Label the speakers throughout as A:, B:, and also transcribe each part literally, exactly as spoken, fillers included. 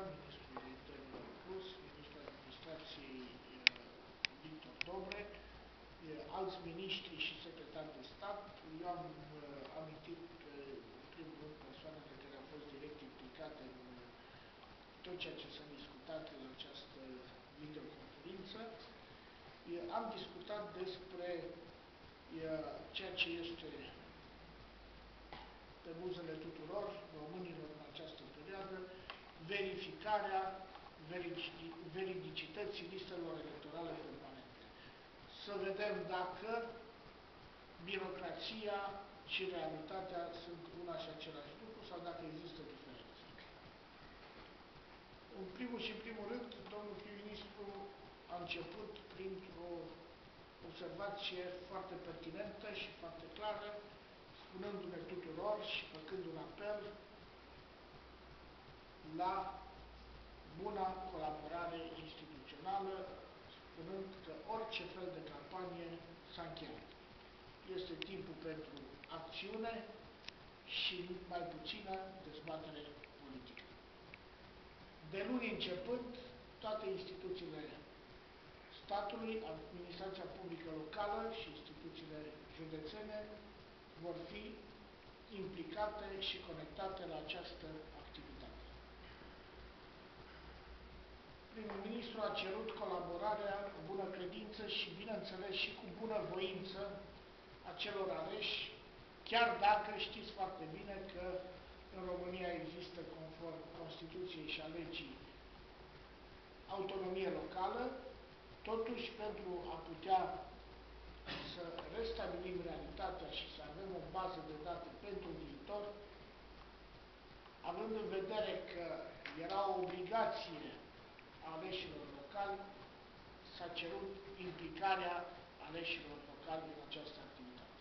A: ministrul Internelor Rus, ministrul Administrației Victor Dobre, alți miniștri și secretari de stat. Eu am amintit în primul rând persoanele care au fost direct implicate în tot ceea ce s-a discutat în această videoconferință. Am discutat despre ceea ce este pe buzele tuturor românilor în această perioadă, verificarea veridicității listelor electorale permanente. Să vedem dacă birocrația și realitatea sunt una și același lucru sau dacă există diferențe. În primul și în primul rând, domnul prim-ministru a început printr-o observație foarte pertinentă și foarte clară, spunându-ne tuturor și făcând un apel la buna colaborare instituțională, spunând că orice fel de campanie s-a încheiat. Este timpul pentru acțiune și mai puțină dezbatere politică. De luni începând, toate instituțiile statului, administrația publică locală și instituțiile județene vor fi implicate și conectate la această activitate. Primul ministru a cerut colaborarea cu bună credință și, bineînțeles, și cu bună voință a celor aleși, chiar dacă știți foarte bine că în România există, conform Constituției și a legii, autonomie locală. Totuși, pentru a putea să restabilim realitatea și să avem o bază de date pentru viitor, având în vedere că era o obligație a aleșilor locali, s-a cerut implicarea aleșilor locali în această activitate.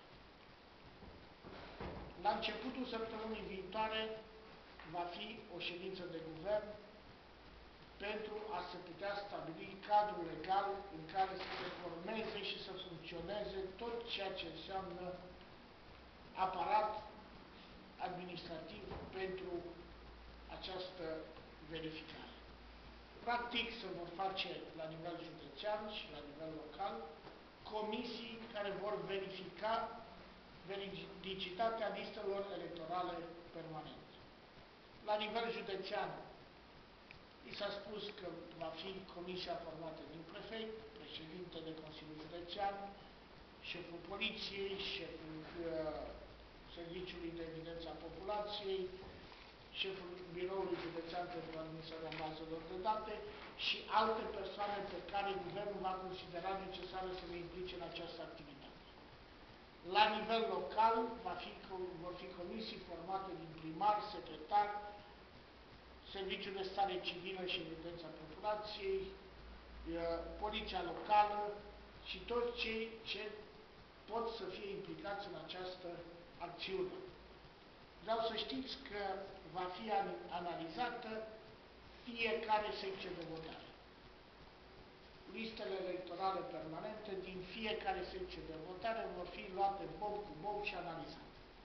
A: La începutul săptămânii viitoare va fi o ședință de guvern pentru a se putea stabili cadrul legal în care să se formeze și să funcționeze tot ceea ce înseamnă aparat administrativ pentru această verificare. Practic, se vor face la nivel județean și la nivel local comisii care vor verifica veridicitatea listelor electorale permanente. La nivel județean, i s-a spus că va fi comisia formată din prefect, președinte de Consiliul Județean, șeful poliției, șeful uh, Serviciului de Evidență a Populației, șeful Biroului Județean pentru Administrarea Bazelor de Date și alte persoane pe care guvernul va considera necesare să le implice în această activitate. La nivel local va fi, vor fi comisii formate din primar, secretar, Serviciul de Stare Civilă și Evidența Populației, Poliția Locală și toți cei ce pot să fie implicați în această acțiune. Vreau să știți că va fi analizată fiecare secție de votare. Listele electorale permanente din fiecare secție de votare vor fi luate bob cu bob și analizate.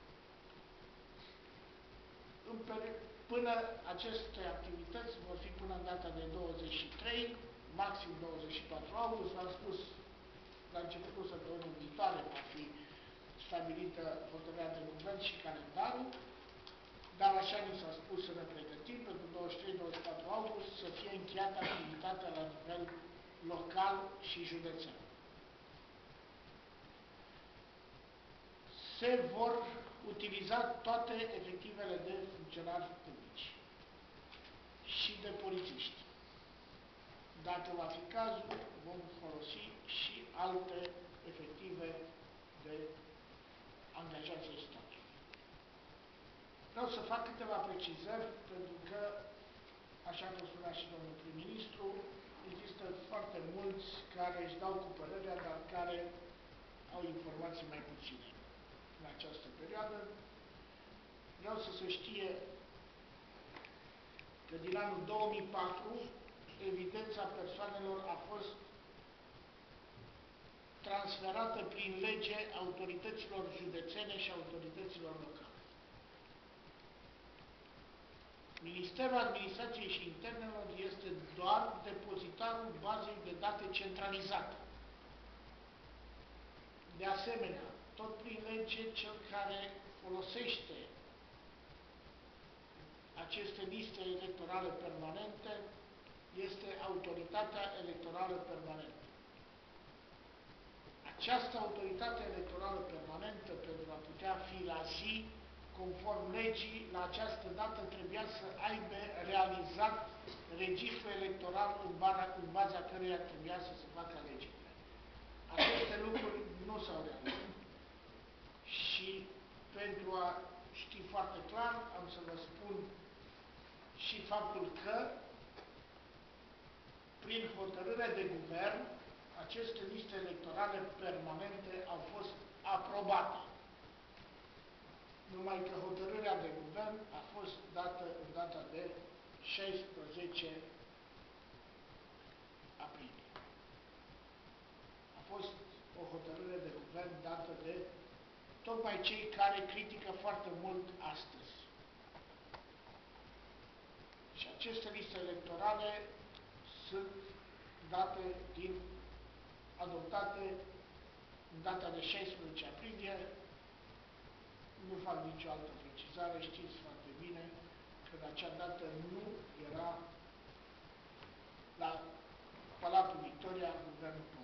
A: Până aceste activități vor fi până în data de douăzeci și trei, maxim douăzeci și patru august. V-am spus, la începutul săptămânii viitoare va fi stabilită hotărârea de guvern și calendarul, dar așa ni s-a spus să ne pregătim pentru douăzeci și trei douăzeci și patru august să fie încheiată activitatea la nivel local și județean. Se vor utiliza toate efectivele de funcționari publici și de polițiști. Dacă va fi cazul, vom folosi și alte efective de angajați ai statului. Vreau să fac câteva precizări, pentru că, așa cum spunea și domnul prim-ministru, există foarte mulți care își dau cu părerea, dar care au informații mai puține în această perioadă. Vreau să se știe că din anul două mii patru evidența persoanelor a fost transferată prin lege autorităților județene și autorităților locale. Ministerul Administrației și Internelor este doar depozitarul bazei de date centralizate. De asemenea, tot prin lege, cel care folosește aceste liste electorale permanente este Autoritatea Electorală Permanentă. Această autoritate electorală permanentă, pentru a putea fi la zi, conform legii, la această dată trebuia să aibă realizat registrul electoral în baza, în baza căruia trebuia să se facă alegerile. Aceste lucruri nu s-au realizat. Și pentru a ști foarte clar, am să vă spun și faptul că, prin hotărâre de guvern, aceste liste electorale permanente au fost aprobate. Numai că hotărârea de guvern a fost dată în data de șaisprezece aprilie. A fost o hotărâre de guvern dată de tocmai cei care critică foarte mult astăzi. Și aceste liste electorale sunt date din adoptate în data de șaisprezece aprilie. Nu fac nicio altă precizare, știți foarte bine că la acea dată nu era la Palatul Victoria guvernul